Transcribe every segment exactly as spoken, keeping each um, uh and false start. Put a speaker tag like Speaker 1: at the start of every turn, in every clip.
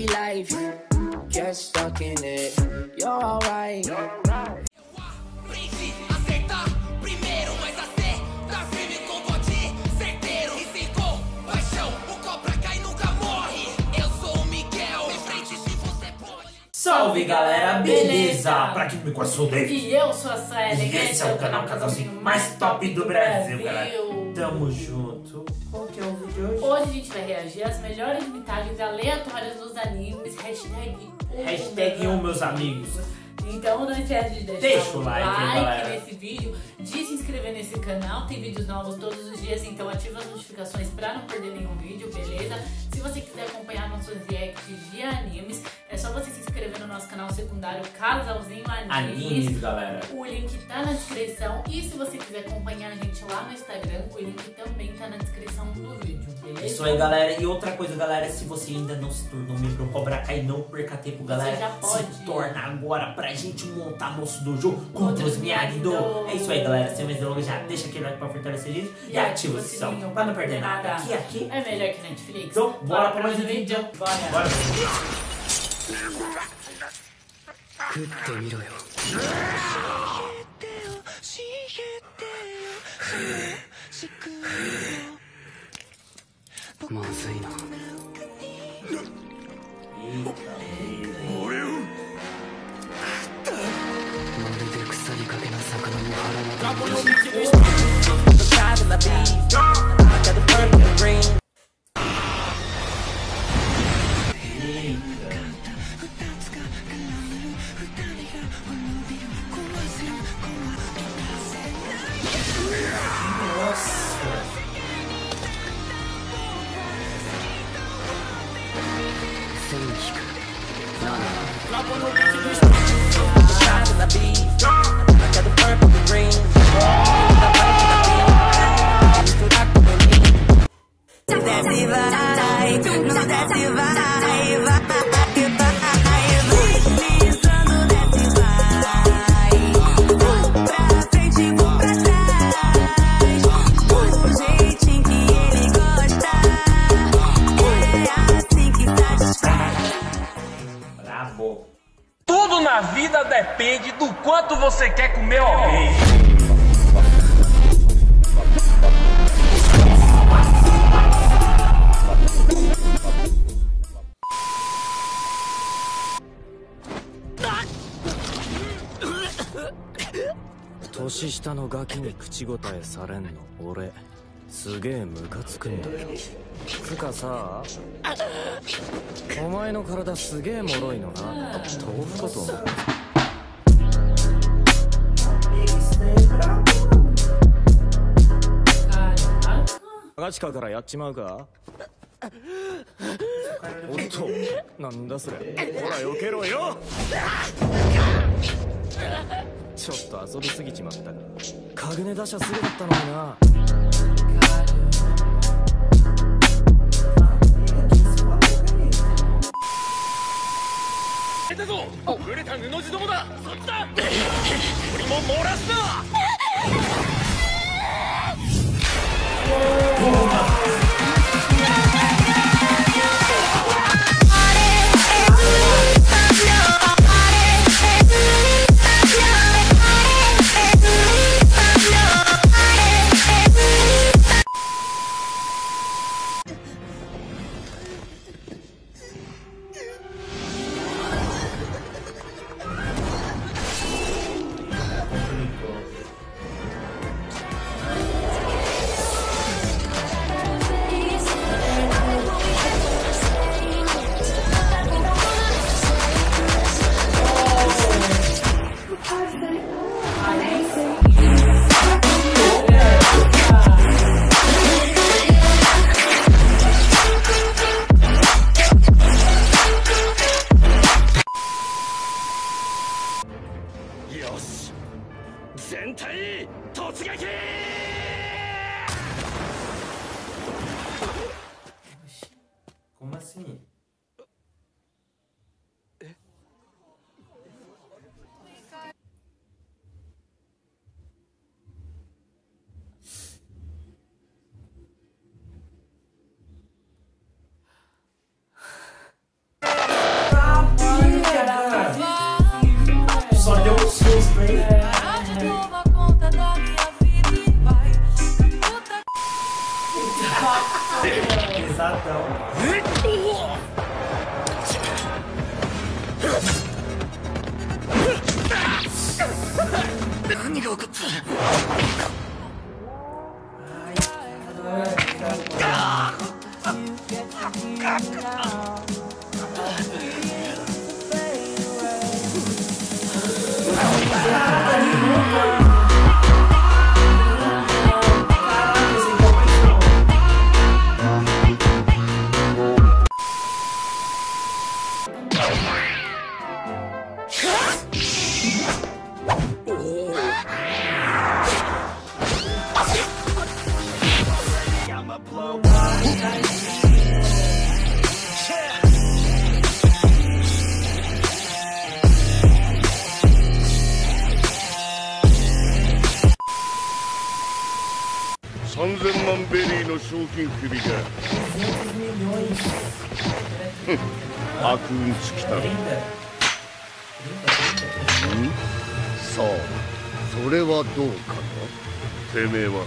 Speaker 1: life. Get stuck in it. You're alright.
Speaker 2: Salve galera, beleza? beleza? Pra quem me conhece, eu sou o David.
Speaker 3: E eu sou a Suelen.
Speaker 2: E esse é o canal Casalzinho mais top do Brasil, galera. Tamo junto. Qual que é o vídeo hoje?
Speaker 3: Hoje a gente vai reagir às melhores imitagens aleatórias dos animes. Hashtag
Speaker 2: Hashtag um, meus amigos.
Speaker 3: Então não esquece de deixar
Speaker 2: Deixa
Speaker 3: o
Speaker 2: o like,
Speaker 3: like
Speaker 2: galera.
Speaker 3: nesse vídeo, de se inscrever nesse canal, tem vídeos novos todos os dias, então ativa as notificações pra não perder nenhum vídeo, beleza? Se você quiser acompanhar nossos reacts de animes, é só você se inscrever no nosso canal secundário Casalzinho Animes.
Speaker 2: Animes, galera.
Speaker 3: O link tá na descrição e se você quiser acompanhar a gente lá no Instagram, o link também tá na descrição do vídeo, beleza?
Speaker 2: Isso aí, galera. E outra coisa, galera, se você ainda não se tornou membro Cobra Kai, não perca tempo, galera.
Speaker 3: Você já pode.
Speaker 2: Se torna agora pra gente montar nosso dojo contra os Miyagi-Do. É isso aí, galera. Sem mais delongas, já deixa aquele like pra fortalecer isso e, e ativa o sininho pra não perder nada. Aqui, aqui.
Speaker 3: É melhor que Netflix.
Speaker 2: Então, bora, bora pra mais um vídeo.
Speaker 3: Bora.
Speaker 2: Bora.
Speaker 4: Tudo na vida depende do quanto você quer comer alguém.
Speaker 5: 年下のガキに口答えされんの俺すげえムカつくんだよ。つかさ、お前の体すげえ脆いのな。豆腐かと思う。ガチカからやっちまうか。おっと、なんだそれ。ほら避けろよ。ちょっと遊びすぎちまったが、カグネ出しゃすぐだったのにな。
Speaker 4: 出たぞ、触れた布地どもだ。そっちだ。鳥も漏らすな。
Speaker 2: Então...
Speaker 4: さんぜんまんベリーの賞金首が悪運尽きた。んさあそれはどうかな。てめえは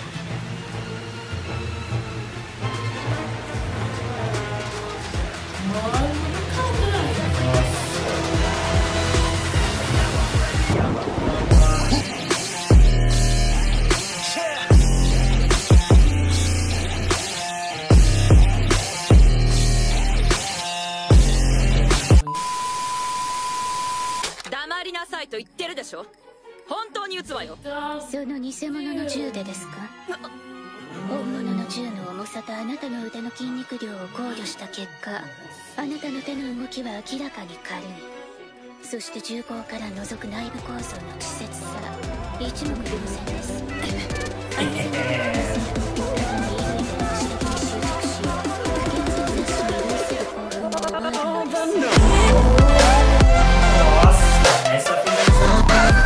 Speaker 6: 黙りなさいと言ってるでしょ。本当に撃つわよ。
Speaker 7: その偽物の銃でですか。本物の銃の重さとあなたの腕の筋肉量を考慮した結果、あなたの手の動きは明らかに軽い。そして銃口から覗く内部構造の稚拙さ、一目瞭然です。あなたの手の動きをただに衣類での指摘に執着し、不健全雑誌に類する興奮を奪うのです。
Speaker 2: Essa finalização.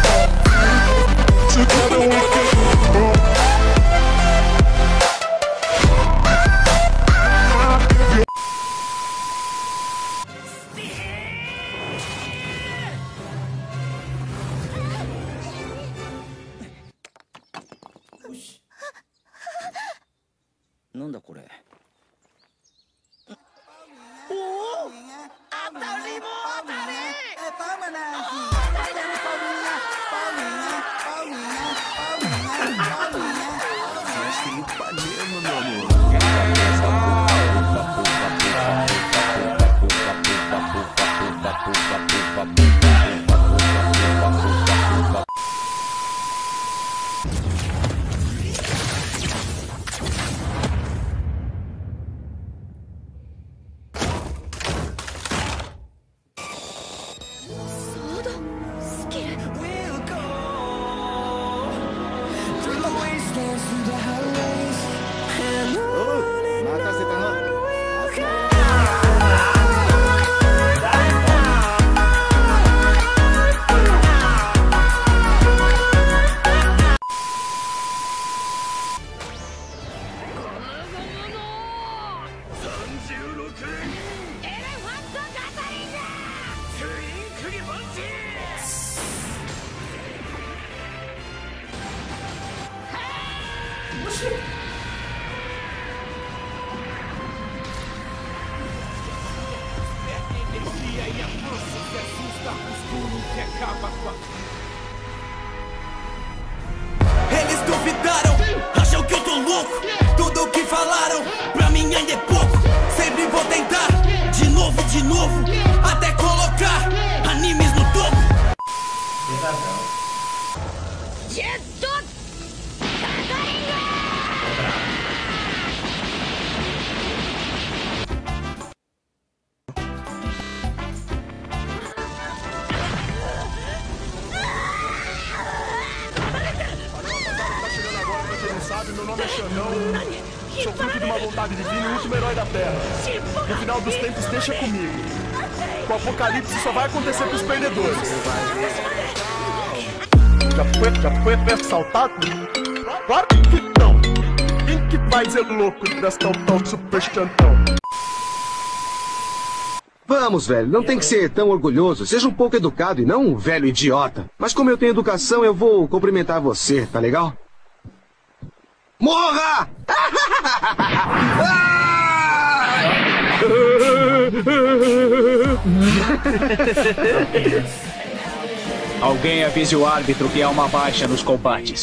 Speaker 5: Nandaこれ。
Speaker 8: Eles duvidaram, acham que eu tô louco. Tudo o que falaram, pra mim ainda é pouco. Sempre vou tentar, de novo, de novo, até colocar animes no topo.
Speaker 2: Pesadão.
Speaker 4: Meu nome é Xandão, sou fruto de uma vontade divina e o último herói da Terra. No final dos tempos, deixa comigo. O apocalipse só vai acontecer pros perdedores. Já foi, já foi assaltado? Claro que não. Quem que vai ser louco dessa tão tão super chantão?
Speaker 9: Vamos, velho, não tem que ser tão orgulhoso. Seja um pouco educado e não um velho idiota. Mas como eu tenho educação, eu vou cumprimentar você, tá legal? Morra!
Speaker 10: Alguém avise o árbitro que há uma baixa nos combates.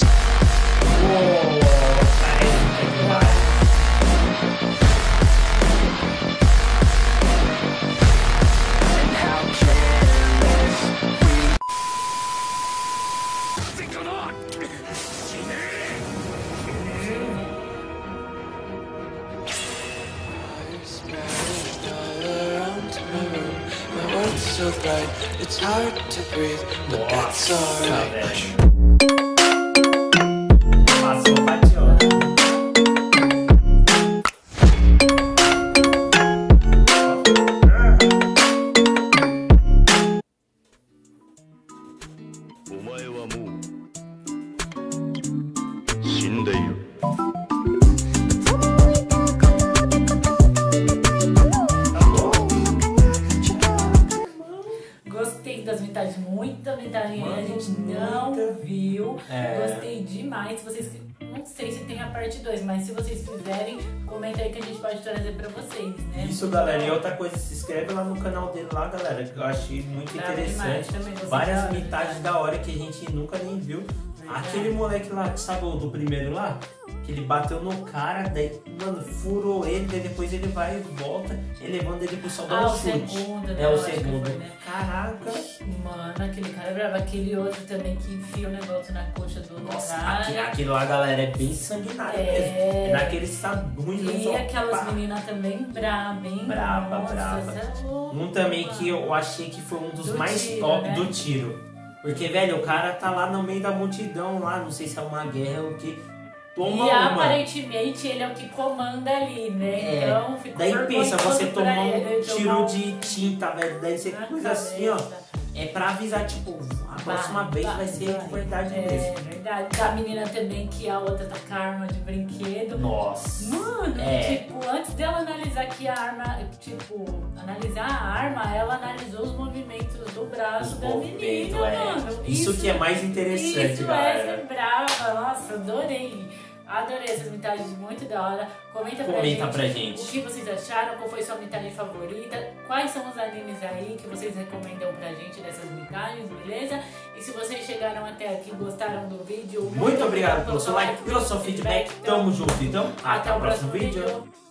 Speaker 1: So bright, it's hard to breathe, but that's alright.
Speaker 2: Passou fationa.
Speaker 11: Omae wa mou shindeiru.
Speaker 3: Gostei das metades, muita metade a gente não viu.
Speaker 2: É.
Speaker 3: Gostei demais. Se vocês, não sei se tem a parte dois, mas se vocês fizerem, comenta aí que a gente pode trazer pra vocês, né?
Speaker 2: Isso, galera. E outra coisa, se inscreve lá no canal dele lá, galera, que eu achei muito
Speaker 3: Bravo
Speaker 2: interessante.
Speaker 3: demais,
Speaker 2: Várias
Speaker 3: da hora,
Speaker 2: metades da hora que a gente nunca nem viu. Aquele moleque lá, sabe o do primeiro lá? Que ele bateu no cara, daí, mano, furou ele, daí depois ele vai e volta, ele levando ele pro sol dar
Speaker 3: Ah,
Speaker 2: um
Speaker 3: o
Speaker 2: chute.
Speaker 3: segundo, né?
Speaker 2: É
Speaker 3: Eu
Speaker 2: o
Speaker 3: acho que
Speaker 2: segundo.
Speaker 3: foi, né?
Speaker 2: Caraca.
Speaker 3: Mano, aquele cara é bravo. Aquele outro também que enfia o negócio na coxa do
Speaker 2: Nossa,
Speaker 3: cara.
Speaker 2: aquele, aquele lá, galera, é bem sanguinário
Speaker 3: É.
Speaker 2: mesmo. É naquele sabão.
Speaker 3: E aquelas meninas também braba, hein?
Speaker 2: Braba,
Speaker 3: Nossa,
Speaker 2: braba.
Speaker 3: cê é louco,
Speaker 2: Um também
Speaker 3: mano.
Speaker 2: que eu achei que foi um dos
Speaker 3: Do
Speaker 2: mais
Speaker 3: tiro,
Speaker 2: top
Speaker 3: né?
Speaker 2: do tiro. Porque, velho, o cara tá lá no meio da multidão lá, não sei se é uma guerra ou o que. Toma
Speaker 3: e
Speaker 2: uma.
Speaker 3: aparentemente ele é o que comanda ali, né?
Speaker 2: É.
Speaker 3: Então ficou
Speaker 2: Daí pensa, você
Speaker 3: vergonhoso pra
Speaker 2: tomar um
Speaker 3: ele,
Speaker 2: tiro
Speaker 3: tomar um-
Speaker 2: de tinta, velho. Daí você
Speaker 3: na
Speaker 2: coisa assim, ó.
Speaker 3: cabeça.
Speaker 2: É pra avisar, tipo, a próxima
Speaker 3: Vai,
Speaker 2: vez
Speaker 3: vai,
Speaker 2: vai ser
Speaker 3: vai.
Speaker 2: de verdade
Speaker 3: É
Speaker 2: mesmo.
Speaker 3: verdade. A menina também, que a outra tá com a arma de brinquedo.
Speaker 2: Nossa.
Speaker 3: Mano,
Speaker 2: É.
Speaker 3: tipo, antes dela analisar que a arma, tipo, analisar a arma, ela analisou os movimentos do braço
Speaker 2: Os
Speaker 3: da
Speaker 2: movimentos,
Speaker 3: menina,
Speaker 2: é.
Speaker 3: mano.
Speaker 2: Isso que é mais interessante,
Speaker 3: isso
Speaker 2: galera.
Speaker 3: é ser brava. Nossa, adorei. Adorei essas metades, muito da hora. Comenta pra,
Speaker 2: Comenta
Speaker 3: gente,
Speaker 2: pra gente.
Speaker 3: o que vocês acharam, qual foi sua metade favorita, quais são os animes aí que vocês recomendam pra gente dessas metades, beleza? E se vocês chegaram até aqui e gostaram do vídeo,
Speaker 2: Muito obrigado pelo seu like, pelo seu feedback. Tamo junto, então. Até o próximo vídeo.